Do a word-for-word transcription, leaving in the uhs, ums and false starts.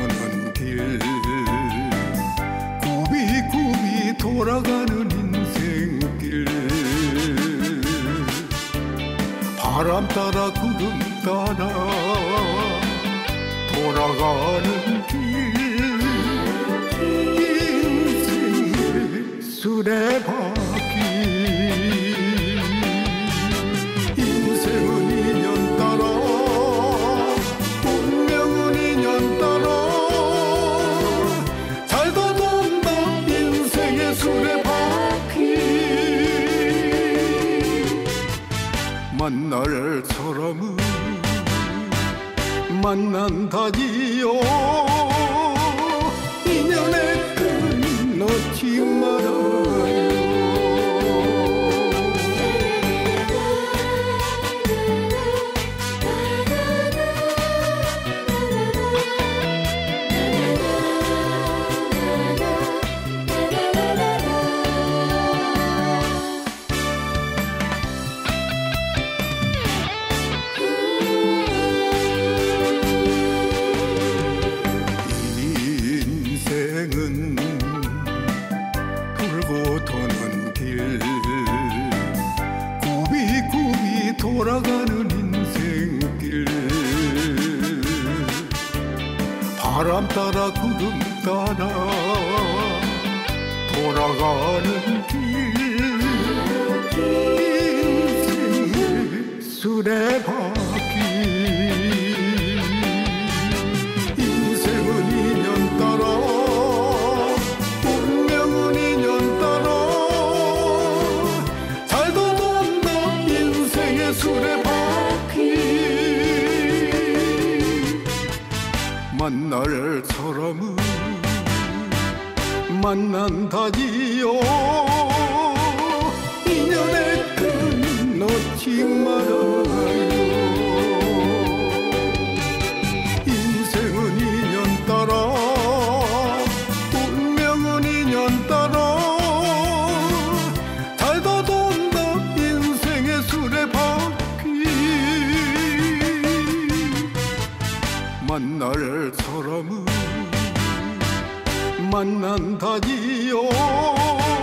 도는 길 굽이굽이 돌아가는 인생길 바람 따라 구름 따라 돌아가는 길 인생의 수레바퀴 인생은 인연 따라 운명은 인연 따라 잘도 돈다 인생의 수레바퀴 만날 사람은 만난다지요 인연의 끈 놓지 말아요 인생은 돌고 도는 길 굽이굽이 돌아가는 인생길 바람 따라 구름 따라 돌아가는 길 인생의 수레바퀴 만날 사람은 만난다지요 인연의 끈 놓지 말아요 인생은 인연 따라 운명은 인연 따라 잘도 돈다 인생의 수레바퀴 만날 사람은 만난다지요